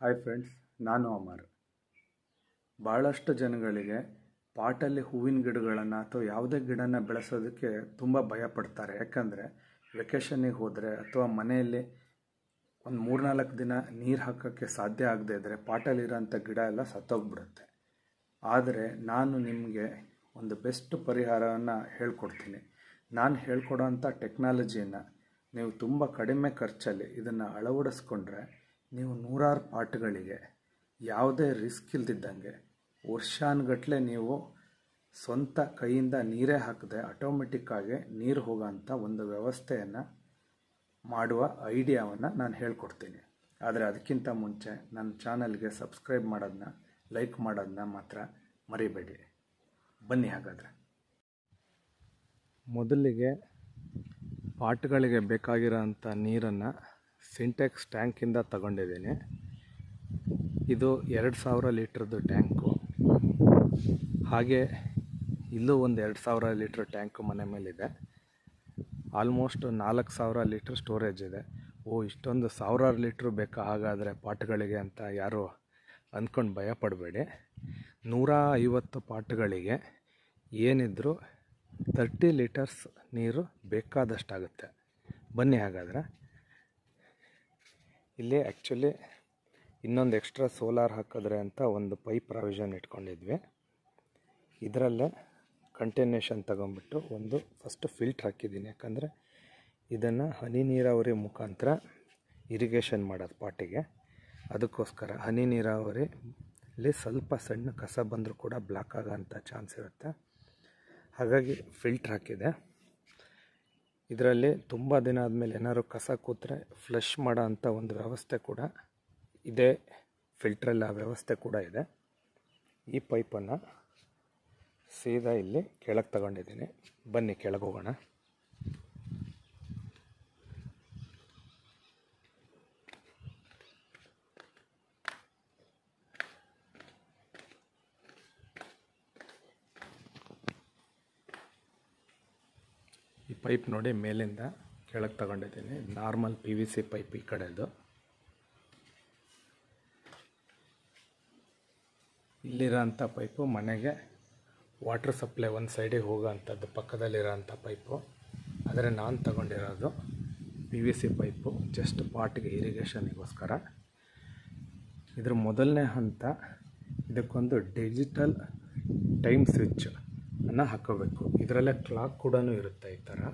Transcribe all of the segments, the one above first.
Hi friends, ನಾನು ಅಮರ್. ಭಾಳಷ್ಟು ಜನಗಳಿಗೆ ಪಾಟಲ್ಲಿ ಹೂವಿನ ಗಿಡಗಳನ್ನು ಅಥವಾ ಯಾವುದೇ ಗಿಡನ ಬೆಳೆಸೋದಕ್ಕೆ ತುಂಬ ಭಯ ಪಡ್ತಾರೆ. ಯಾಕಂದರೆ ವೆಕೇಷನ್ನಿಗೆ ಹೋದರೆ ಅಥವಾ ಮನೆಯಲ್ಲಿ ಒಂದು 3-4 ದಿನ ನೀರು ಹಾಕೋಕ್ಕೆ ಸಾಧ್ಯ ಆಗದೇ ಇದ್ದರೆ ಪಾಟಲ್ಲಿರೋಂಥ ಗಿಡ ಎಲ್ಲ ಸತ್ತೋಗ್ಬಿಡುತ್ತೆ. ಆದರೆ ನಾನು ನಿಮಗೆ ಒಂದು ಬೆಸ್ಟ್ ಪರಿಹಾರವನ್ನು ಹೇಳ್ಕೊಡ್ತೀನಿ. ನಾನು ಹೇಳ್ಕೊಡೋಂಥ ಟೆಕ್ನಾಲಜಿಯನ್ನು ನೀವು ತುಂಬ ಕಡಿಮೆ ಖರ್ಚಲ್ಲಿ ಇದನ್ನು ಅಳವಡಿಸ್ಕೊಂಡ್ರೆ ನೀವು ನೂರಾರು ಪಾಟ್ಗಳಿಗೆ ಯಾವುದೇ ರಿಸ್ಕ್ ಇಲ್ದಿದ್ದಂಗೆ ವರ್ಷಾನುಗಟ್ಟಲೆ ನೀವು ಸ್ವಂತ ಕೈಯಿಂದ ನೀರೇ ಹಾಕದೆ ಆಟೋಮೆಟಿಕ್ಕಾಗಿ ನೀರು ಹೋಗೋಂಥ ಒಂದು ವ್ಯವಸ್ಥೆಯನ್ನು ಮಾಡುವ ಐಡಿಯಾವನ್ನು ನಾನು ಹೇಳ್ಕೊಡ್ತೀನಿ. ಆದರೆ ಅದಕ್ಕಿಂತ ಮುಂಚೆ ನನ್ನ ಚಾನಲ್ಗೆ ಸಬ್ಸ್ಕ್ರೈಬ್ ಮಾಡೋದನ್ನ, ಲೈಕ್ ಮಾಡೋದನ್ನ ಮಾತ್ರ ಮರಿಬೇಡಿ. ಬನ್ನಿ ಹಾಗಾದರೆ. ಮೊದಲಿಗೆ ಪಾಟ್ಗಳಿಗೆ ಬೇಕಾಗಿರೋಂಥ ನೀರನ್ನು ಸಿಂಟೆಕ್ಸ್ ಟ್ಯಾಂಕಿಂದ ತಗೊಂಡಿದ್ದೀನಿ. ಇದು 2000 ಲೀಟ್ರದ್ದು ಟ್ಯಾಂಕು. ಹಾಗೆ ಇಲ್ಲೂ ಒಂದು 2000 ಲೀಟ್ರ್ ಟ್ಯಾಂಕು ಮನೆ ಮೇಲಿದೆ. ಆಲ್ಮೋಸ್ಟ್ 4000 ಲೀಟ್ರ್ ಸ್ಟೋರೇಜ್ ಇದೆ. ಇಷ್ಟೊಂದು 1000 ಲೀಟ್ರ್ ಬೇಕಾ ಹಾಗಾದರೆ ಪಾಟ್ಗಳಿಗೆ ಅಂತ ಯಾರು ಅಂದ್ಕೊಂಡು ಭಯ ಪಡಬೇಡಿ. 150 ಪಾಟ್ಗಳಿಗೆ ಏನಿದ್ರೂ 30 ಲೀಟರ್ಸ್ ನೀರು ಬೇಕಾದಷ್ಟಾಗುತ್ತೆ. ಬನ್ನಿ ಹಾಗಾದರೆ. ಇಲ್ಲಿ ಆ್ಯಕ್ಚುಲಿ ಇನ್ನೊಂದು ಎಕ್ಸ್ಟ್ರಾ ಸೋಲಾರ್ ಹಾಕಿದ್ರೆ ಅಂತ ಒಂದು ಪೈಪ್ ಪ್ರಾವಿಷನ್ ಇಟ್ಕೊಂಡಿದ್ವಿ. ಇದರಲ್ಲೇ ಕಂಟಿನ್ಯೂಷನ್ ತಗೊಂಬಿಟ್ಟು ಒಂದು ಫಸ್ಟ್ ಫಿಲ್ಟ್ರ್ ಹಾಕಿದ್ದೀನಿ. ಯಾಕಂದರೆ ಇದನ್ನು ಹನಿ ನೀರಾವರಿ ಮುಖಾಂತರ ಇರಿಗೇಷನ್ ಮಾಡೋದು ಪಾಟಿಗೆ. ಅದಕ್ಕೋಸ್ಕರ ಹನಿ ನೀರಾವರಿಲಿ ಸ್ವಲ್ಪ ಸಣ್ಣ ಕಸ ಬಂದರೂ ಕೂಡ ಬ್ಲಾಕ್ ಆಗೋಂಥ ಚಾನ್ಸ್ ಇರುತ್ತೆ. ಹಾಗಾಗಿ ಫಿಲ್ಟ್ರ್ ಹಾಕಿದೆ. ಇದರಲ್ಲಿ ತುಂಬ ದಿನ ಆದಮೇಲೆ ಏನಾದ್ರು ಕಸ ಕೂತ್ರೆ ಫ್ಲಶ್ ಮಾಡೋ ಅಂಥ ಒಂದು ವ್ಯವಸ್ಥೆ ಕೂಡ ಇದೆ. ಫಿಲ್ಟ್ರಲ್ಲಿ ಆ ವ್ಯವಸ್ಥೆ ಕೂಡ ಇದೆ. ಈ ಪೈಪನ್ನು ಸೀದಾ ಇಲ್ಲಿ ಕೆಳಗೆ ತಗೊಂಡಿದ್ದೀನಿ. ಬನ್ನಿ ಕೆಳಗೆ ಹೋಗೋಣ. ಈ ಪೈಪ್ ನೋಡಿ ಮೇಲಿಂದ ಕೆಳಗೆ ತಗೊಂಡಿದ್ದೀನಿ. ನಾರ್ಮಲ್ PVC ಪೈಪ್ ಈ ಕಡೆದು. ಇಲ್ಲಿರೋಂಥ ಪೈಪು ಮನೆಗೆ ವಾಟರ್ ಸಪ್ಲೈ ಒಂದು ಸೈಡಿಗೆ ಹೋಗೋ ಅಂಥದ್ದು ಪಕ್ಕದಲ್ಲಿರೋಂಥ ಪೈಪು. ಆದರೆ ನಾನು ತಗೊಂಡಿರೋದು PVC ಪೈಪು ಜಸ್ಟ್ ಪಾಟಿಗೆ ಇರಿಗೇಷನಿಗೋಸ್ಕರ. ಇದ್ರ ಮೊದಲನೇ ಹಂತ ಇದಕ್ಕೊಂದು ಡಿಜಿಟಲ್ ಟೈಮ್ ಸ್ವಿಚ್ ಅನ್ನು ಹಾಕೋಬೇಕು. ಇದರಲ್ಲೇ ಕ್ಲಾಕ್ ಕೂಡ ಇರುತ್ತೆ ಈ ಥರ.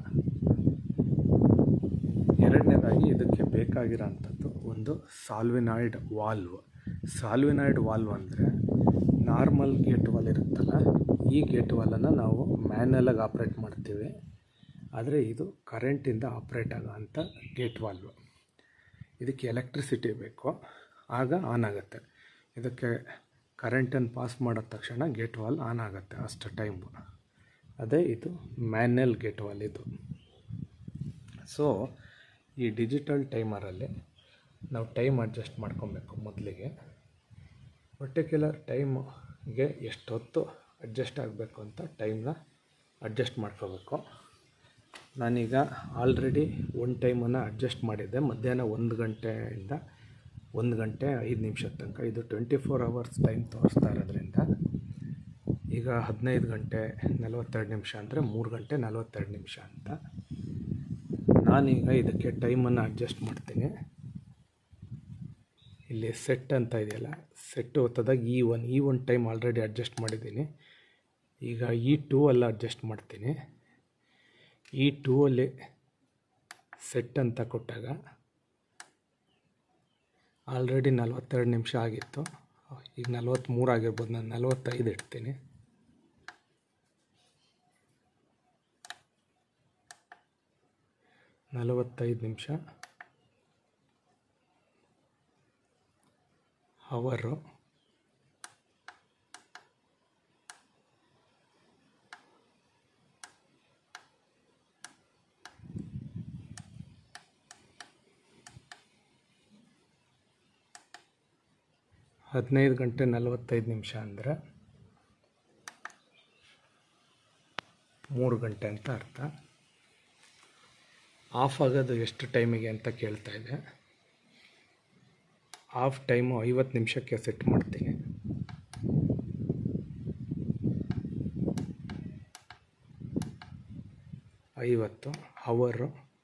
ಎರಡನೇದಾಗಿ ಇದಕ್ಕೆ ಬೇಕಾಗಿರೋಂಥದ್ದು ಒಂದು ಸಾಲ್ವಿನಾಯ್ಡ್ ವಾಲ್ವ್. ಸಾಲ್ವಿನಾಯ್ಡ್ ವಾಲ್ವ್ ಅಂದರೆ ನಾರ್ಮಲ್ ಗೇಟ್ ವಾಲ್ ಇರುತ್ತಲ್ಲ, ಈ ಗೇಟ್ ವಾಲನ್ನು ನಾವು ಮ್ಯಾನ್ಯಲಾಗಿ ಆಪ್ರೇಟ್ ಮಾಡ್ತೀವಿ. ಆದರೆ ಇದು ಕರೆಂಟಿಂದ ಆಪ್ರೇಟ್ ಆಗೋಂಥ ಗೇಟ್ ವಾಲ್ವ್. ಇದಕ್ಕೆ ಎಲೆಕ್ಟ್ರಿಸಿಟಿ ಬೇಕು, ಆಗ ಆನ್ ಆಗುತ್ತೆ. ಇದಕ್ಕೆ ಕರೆಂಟನ್ನು ಪಾಸ್ ಮಾಡಿದ ತಕ್ಷಣ ಗೇಟ್ ವಾಲ್ ಆನ್ ಆಗುತ್ತೆ ಅಷ್ಟು ಟೈಮು. ಅದೇ ಇದು ಮ್ಯಾನ್ಯಲ್ ಗೇಟ್ ವಾಲ್ ಇದು. ಸೊ ಈ ಡಿಜಿಟಲ್ ಟೈಮರಲ್ಲಿ ನಾವು ಟೈಮ್ ಅಡ್ಜಸ್ಟ್ ಮಾಡ್ಕೊಬೇಕು. ಮೊದಲಿಗೆ ಪರ್ಟಿಕ್ಯುಲರ್ ಟೈಮ್ಗೆ ಎಷ್ಟೊತ್ತು ಅಡ್ಜಸ್ಟ್ ಆಗಬೇಕು ಅಂತ ಟೈಮ್ನ ಅಡ್ಜಸ್ಟ್ ಮಾಡ್ಕೋಬೇಕು. ನಾನೀಗ ಆಲ್ರೆಡಿ ಒಂದು ಟೈಮನ್ನು ಅಡ್ಜಸ್ಟ್ ಮಾಡಿದ್ದೆ. ಮಧ್ಯಾಹ್ನ 1 ಗಂಟೆಯಿಂದ 1 ಗಂಟೆ 5 ನಿಮಿಷದ ತನಕ. ಇದು 24 ಅವರ್ಸ್ ಟೈಮ್ ತೋರಿಸ್ತಾ ಇರೋದ್ರಿಂದ ಈಗ 15 ಗಂಟೆ 42 ನಿಮಿಷ ಅಂದರೆ 3 ಗಂಟೆ 42 ನಿಮಿಷ ಅಂತ. ನಾನೀಗ ಇದಕ್ಕೆ ಟೈಮನ್ನು ಅಡ್ಜಸ್ಟ್ ಮಾಡ್ತೀನಿ. ಇಲ್ಲಿ ಸೆಟ್ ಅಂತ ಇದೆಯಲ್ಲ, ಸೆಟ್ ಒತ್ತದಾಗ ಈ ಒಂದು ಟೈಮ್ ಆಲ್ರೆಡಿ ಅಡ್ಜಸ್ಟ್ ಮಾಡಿದ್ದೀನಿ. ಈಗ E2 ಅಲ್ಲಿ ಅಡ್ಜಸ್ಟ್ ಮಾಡ್ತೀನಿ. E2 ಅಲ್ಲಿ ಸೆಟ್ ಅಂತ ಕೊಟ್ಟಾಗ ಆಲ್ರೆಡಿ 42 ನಿಮಿಷ ಆಗಿತ್ತು. ಈಗ 43 ಆಗಿರ್ಬೋದು. ನಾನು 45 ಇಡ್ತೀನಿ. ನಿಮಿಷ ಅವರು. ಹದಿನೈದು ಗಂಟೆ 45 ನಿಮಿಷ ಅಂದರೆ 3 ಗಂಟೆ ಅಂತ ಅರ್ಥ. ಆಫ್ ಆಗೋದು ಎಷ್ಟು ಟೈಮಿಗೆ ಅಂತ ಕೇಳ್ತಾ ಇದೆ. ಆಫ್ ಟೈಮು 50 ನಿಮಿಷಕ್ಕೆ ಸೆಟ್ ಮಾಡ್ತೀನಿ. ಅವರು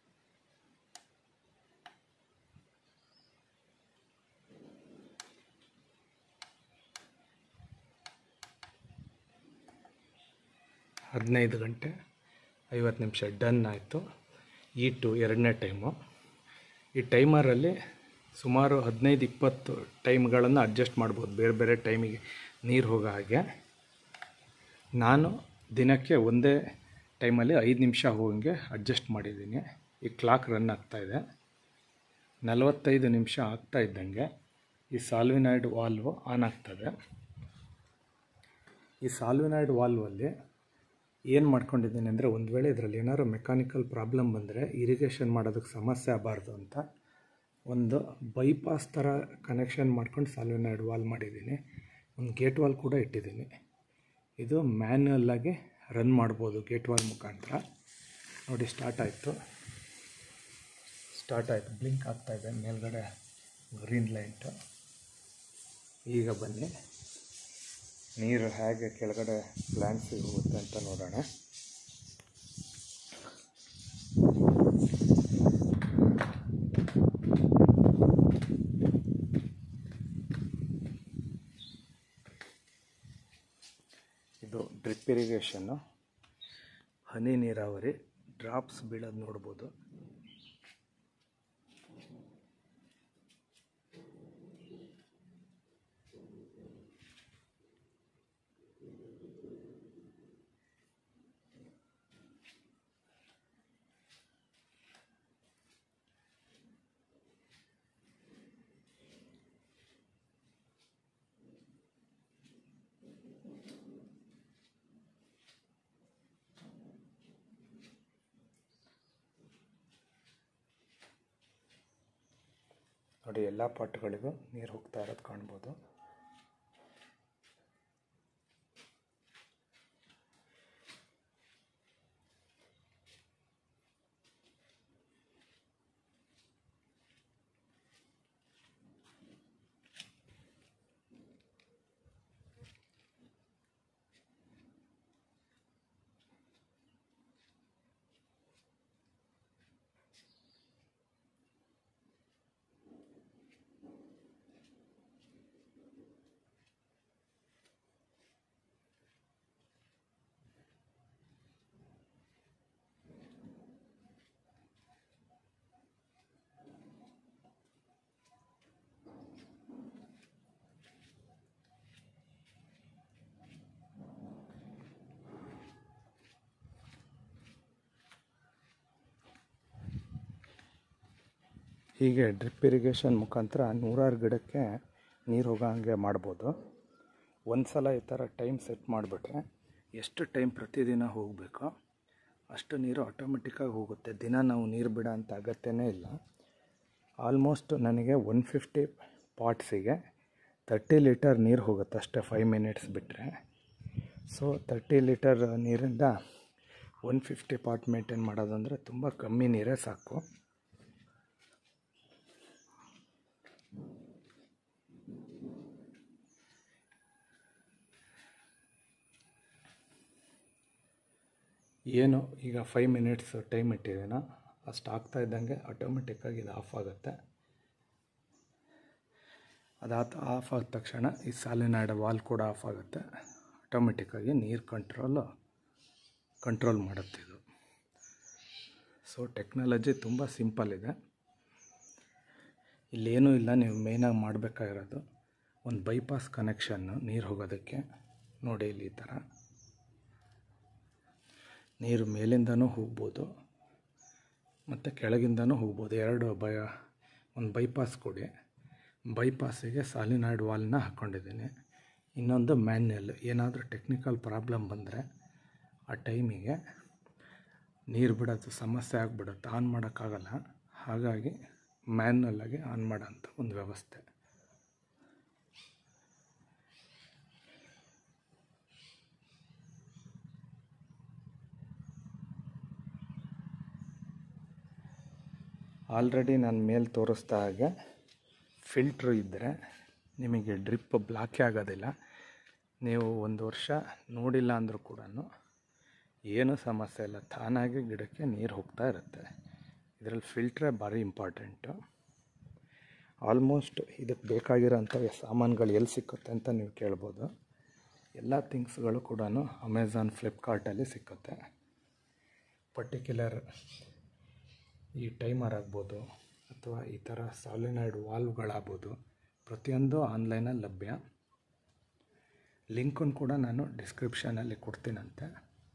15 ಗಂಟೆ 50 ನಿಮಿಷ ಡನ್ ಆಯಿತು. ಎರಡನೇ ಟೈಮು. ಈ ಟೈಮರಲ್ಲಿ ಸುಮಾರು 15-20 ಟೈಮ್ಗಳನ್ನು ಅಡ್ಜಸ್ಟ್ ಮಾಡ್ಬೋದು, ಬೇರೆ ಬೇರೆ ಟೈಮಿಗೆ ನೀರು ಹೋಗೋ ಹಾಗೆ. ನಾನು ದಿನಕ್ಕೆ ಒಂದೇ ಟೈಮಲ್ಲಿ 5 ನಿಮಿಷ ಹೋಗಂಗೆ ಅಡ್ಜಸ್ಟ್ ಮಾಡಿದ್ದೀನಿ. ಈ ಕ್ಲಾಕ್ ರನ್ ಆಗ್ತಾಯಿದೆ. 45 ನಿಮಿಷ ಆಗ್ತಾ ಇದ್ದಂಗೆ ಈ ಸಾಲ್ವಿನಾಯ್ಡ್ ವಾಲ್ವ್ ಆನ್ ಆಗ್ತದೆ. ಈ ಸಾಲ್ವಿನಾಯ್ಡ್ ವಾಲ್ವಲ್ಲಿ ಏನು ಮಾಡ್ಕೊಂಡಿದ್ದೀನಿ ಅಂದರೆ, ಒಂದು ವೇಳೆ ಇದರಲ್ಲಿ ಏನಾದ್ರು ಮೆಕ್ಯಾನಿಕಲ್ ಪ್ರಾಬ್ಲಮ್ ಬಂದರೆ ಇರಿಗೇಷನ್ ಮಾಡೋದಕ್ಕೆ ಸಮಸ್ಯೆ ಆಗಬಾರ್ದು ಅಂತ ಒಂದು ಬೈಪಾಸ್ ಥರ ಕನೆಕ್ಷನ್ ಮಾಡ್ಕೊಂಡು ಸಾಲ್ವಿನಾಯ್ಡ್ ವಾಲ್ ಮಾಡಿದ್ದೀನಿ. ಒಂದು ಗೇಟ್ ವಾಲ್ ಕೂಡ ಇಟ್ಟಿದ್ದೀನಿ. ಇದು ಮ್ಯಾನ್ಯಲ್ಲಾಗಿ ರನ್ ಮಾಡ್ಬೋದು ಗೇಟ್ ವಾಲ್ ಮುಖಾಂತರ. ನೋಡಿ ಸ್ಟಾರ್ಟ್ ಆಯಿತು, ಬ್ಲಿಂಕ್ ಆಗ್ತಾಯಿದೆ ಮೇಲ್ಗಡೆ ಗ್ರೀನ್ ಲೈಟು. ಈಗ ಬನ್ನಿ ನೀರು ಹೇಗೆ ಕೆಳಗಡೆ ಪ್ಲ್ಯಾಂಟ್ಸಿಗೆ ಹೋಗುತ್ತೆ ಅಂತ ನೋಡೋಣ. ಇದು ಡ್ರಿಪ್ ಇರಿಗೇಷನ್ನು, ಹನಿ ನೀರಾವರಿ. ಡ್ರಾಪ್ಸ್ ಬೀಳೋದು ನೋಡ್ಬೋದು. ನೋಡಿ ಎಲ್ಲ ಪಾಟ್ಗಳಿಗೂ ನೀರು ಹೋಗ್ತಾ ಇರೋದು ಕಾಣ್ಬೋದು. ಹೀಗೆ ಡ್ರಿಪ್ ಇರಿಗೇಷನ್ ಮುಖಾಂತರ 100 ಗಿಡಕ್ಕೆ ನೀರು ಹೋಗೋ ಹಾಗೆ ಮಾಡ್ಬೋದು. ಒಂದು ಸಲ ಈ ಥರ ಟೈಮ್ ಸೆಟ್ ಮಾಡಿಬಿಟ್ರೆ ಎಷ್ಟು ಟೈಮ್ ಪ್ರತಿದಿನ ಹೋಗಬೇಕೋ ಅಷ್ಟು ನೀರು ಆಟೋಮೆಟಿಕ್ಕಾಗಿ ಹೋಗುತ್ತೆ. ದಿನ ನಾವು ನೀರು ಬಿಡೋ ಅಂಥ ಅಗತ್ಯನೇ ಇಲ್ಲ. ಆಲ್ಮೋಸ್ಟ್ ನನಗೆ 150 ಪಾಟ್ಸಿಗೆ 30 ಲೀಟರ್ ನೀರು ಹೋಗುತ್ತೆ ಅಷ್ಟೇ, 5 ಮಿನಿಟ್ಸ್ ಬಿಟ್ಟರೆ. ಸೊ 30 ಲೀಟರ್ ನೀರಿಂದ 150 ಪಾಟ್ ಮೇಂಟೈನ್ ಮಾಡೋದಂದರೆ ತುಂಬ ಕಮ್ಮಿ ನೀರೇ ಸಾಕು. ಏನು ಈಗ 5 ಮಿನಿಟ್ಸ್ ಟೈಮ್ ಇಟ್ಟಿದ್ದೀನೋ ಅಷ್ಟು ಆಗ್ತಾ ಇದ್ದಂಗೆ ಆಟೋಮೆಟಿಕ್ಕಾಗಿ ಇದು ಆಫ್ ಆಗುತ್ತೆ. ಆಫ್ ಆದ ತಕ್ಷಣ ಈ ಸಾಲಿನಾಯ್ಡ್ ವಾಲ್ ಕೂಡ ಆಫ್ ಆಗುತ್ತೆ. ಆಟೋಮೆಟಿಕ್ಕಾಗಿ ನೀರು ಕಂಟ್ರೋಲ್ ಮಾಡುತ್ತೆ ಇದು. ಸೊ ಟೆಕ್ನಾಲಜಿ ತುಂಬ ಸಿಂಪಲ್ ಇದೆ. ಇಲ್ಲೇನೂ ಇಲ್ಲ, ನೀವು ಮೇಯ್ನಾಗಿ ಮಾಡಬೇಕಾಗಿರೋದು ಒಂದು ಬೈಪಾಸ್ ಕನೆಕ್ಷನ್ನು ನೀರು ಹೋಗೋದಕ್ಕೆ. ನೋಡಿ ಇಲ್ಲಿ ಈ ಥರ ನೀರು ಮೇಲಿಂದನೂ ಹೋಗ್ಬೋದು ಮತ್ತು ಕೆಳಗಿಂದನೂ ಹೋಗ್ಬೋದು. ಒಂದು ಬೈಪಾಸ್ ಕೊಡಿ. ಬೈಪಾಸಿಗೆ ಸಾಲಿನಾಯ್ಡ್ ವಾಲ್ನ ಹಾಕ್ಕೊಂಡಿದ್ದೀನಿ. ಇನ್ನೊಂದು ಮ್ಯಾನ್ಯಲ್. ಏನಾದರೂ ಟೆಕ್ನಿಕಲ್ ಪ್ರಾಬ್ಲಮ್ ಬಂದರೆ ಆ ಟೈಮಿಗೆ ನೀರು ಬಿಡೋದು ಸಮಸ್ಯೆ ಆಗಿಬಿಡುತ್ತೆ, ಆನ್ ಮಾಡೋಕ್ಕಾಗಲ್ಲ. ಹಾಗಾಗಿ ಮ್ಯಾನ್ಯಲ್ಲಾಗಿ ಆನ್ ಮಾಡೋಂಥ ಒಂದು ವ್ಯವಸ್ಥೆ. ಆಲ್ರೆಡಿ ನಾನು ಮೇಲೆ ತೋರಿಸ್ತಾ ಹಾಗೆ ಫಿಲ್ಟ್ರು ಇದ್ದರೆ ನಿಮಗೆ ಡ್ರಿಪ್ ಬ್ಲಾಕೇ ಆಗೋದಿಲ್ಲ. ನೀವು 1 ವರ್ಷ ನೋಡಿಲ್ಲ ಅಂದರೂ ಕೂಡ ಏನೂ ಸಮಸ್ಯೆ ಇಲ್ಲ, ತಾನಾಗಿ ಗಿಡಕ್ಕೆ ನೀರು ಹೋಗ್ತಾ ಇರುತ್ತೆ. ಇದರಲ್ಲಿ ಫಿಲ್ಟ್ರೇ ಭಾರಿ ಇಂಪಾರ್ಟೆಂಟು. ಆಲ್ಮೋಸ್ಟ್ ಇದಕ್ಕೆ ಬೇಕಾಗಿರೋಂಥ ಸಾಮಾನುಗಳು ಎಲ್ಲಿ ಸಿಕ್ಕುತ್ತೆ ಅಂತ ನೀವು ಕೇಳ್ಬೋದು. ಎಲ್ಲ ಥಿಂಗ್ಸ್ಗಳು ಕೂಡ ಅಮೆಝಾನ್, ಫ್ಲಿಪ್ಕಾರ್ಟಲ್ಲಿ ಸಿಕ್ಕುತ್ತೆ. ಪರ್ಟಿಕ್ಯುಲರ್ ಈ ಟೈಮರ್ ಆಗ್ಬೋದು ಅಥವಾ ಈ ಥರ ಸಾಲಿನಾಯ್ಡ್ ವಾಲ್ವ್ಗಳಾಗ್ಬೋದು, ಪ್ರತಿಯೊಂದು ಆನ್ಲೈನಲ್ಲಿ ಲಭ್ಯ. ಲಿಂಕನ್ನು ಕೂಡ ನಾನು ಡಿಸ್ಕ್ರಿಪ್ಷನಲ್ಲಿ ಕೊಡ್ತೀನಂತೆ.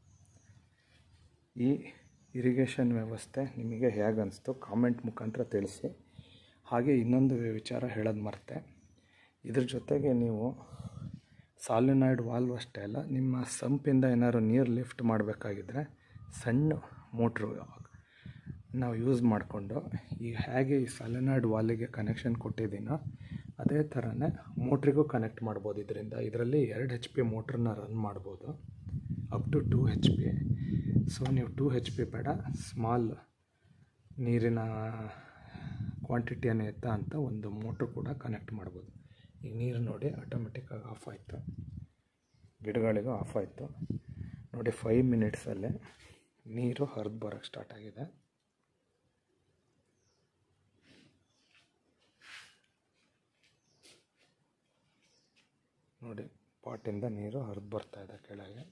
ಈ ಇರಿಗೇಷನ್ ವ್ಯವಸ್ಥೆ ನಿಮಗೆ ಹೇಗೆ ಅನಿಸ್ತು ಕಾಮೆಂಟ್ ಮುಖಾಂತರ ತಿಳಿಸಿ. ಹಾಗೆ ಇನ್ನೊಂದು ವಿಚಾರ ಹೇಳೋದು ಮರೆತೆ, ಇದ್ರ ಜೊತೆಗೆ ನೀವು ಸಾಲಿನಾಯ್ಡ್ ವಾಲ್ವ್ ಅಷ್ಟೇ ಅಲ್ಲ, ನಿಮ್ಮ ಸಂಪಿಂದ ಏನಾದ್ರು ನೀರು ಲಿಫ್ಟ್ ಮಾಡಬೇಕಾಗಿದ್ರೆ ಸಣ್ಣ ಮೋಟ್ರು ನಾವು ಯೂಸ್ ಮಾಡಿಕೊಂಡು ಈಗ ಹೇಗೆ ಈ ಸಾಲಿನಾಯ್ಡ್ ವಾಲಿಗೆ ಕನೆಕ್ಷನ್ ಕೊಟ್ಟಿದ್ದೀನೋ ಅದೇ ಥರನೇ ಮೋಟ್ರಿಗೂ ಕನೆಕ್ಟ್ ಮಾಡ್ಬೋದು. ಇದರಲ್ಲಿ 2 HP ಮೋಟ್ರನ್ನ ರನ್ ಮಾಡ್ಬೋದು, ಅಪ್ ಟು 2 HP. ಸೊ ನೀವು 2 HP ಬೇಡ, ಸ್ಮಾಲ್ ನೀರಿನ ಕ್ವಾಂಟಿಟಿಯನ್ನು ಎತ್ತ ಅಂತ ಒಂದು ಮೋಟ್ರು ಕೂಡ ಕನೆಕ್ಟ್ ಮಾಡ್ಬೋದು. ಈಗ ನೀರು ನೋಡಿ ಆಟೋಮೆಟಿಕ್ಕಾಗಿ ಆಫ್ ಆಯಿತು, ಗಿಡಗಳಿಗೂ ಆಫ್ ಆಯಿತು ನೋಡಿ. 5 ಮಿನಿಟ್ಸಲ್ಲೇ ನೀರು ಹರಿದು ಬರೋಕ್ಕೆ ಸ್ಟಾರ್ಟ್ ಆಗಿದೆ. ನೋಡಿ, ಪಾಟಿಂದ ನೀರು ಹರಿದು ಬರ್ತಾಯಿದೆ ಕೆಳಗೆ.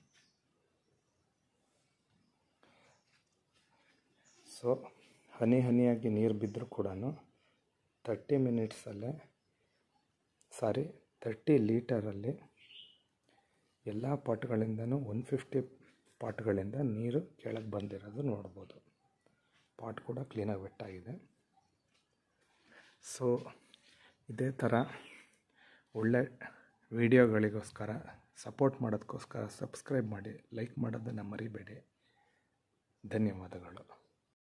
ಸೊ ಹನಿಯಾಗಿ ನೀರು ಬಿದ್ದರೂ ಕೂಡ 30 ಲೀಟರಲ್ಲಿ ಎಲ್ಲ ಪಾಟ್ಗಳಿಂದನೂ 150 ಪಾಟ್ಗಳಿಂದ ನೀರು ಕೆಳಗೆ ಬಂದಿರೋದು ನೋಡ್ಬೋದು. ಪಾಟ್ ಕೂಡ ಕ್ಲೀನಾಗಿ ವೆಟ್ಟಾಗಿದೆ. ಸೊ ಇದೇ ಥರ ಒಳ್ಳೆ ವಿಡಿಯೋಗಳಿಗೋಸ್ಕರ ಸಪೋರ್ಟ್ ಮಾಡೋದಕ್ಕೋಸ್ಕರ ಸಬ್ಸ್ಕ್ರೈಬ್ ಮಾಡಿ, ಲೈಕ್ ಮಾಡೋದನ್ನು ಮರಿಬೇಡಿ. ಧನ್ಯವಾದಗಳು.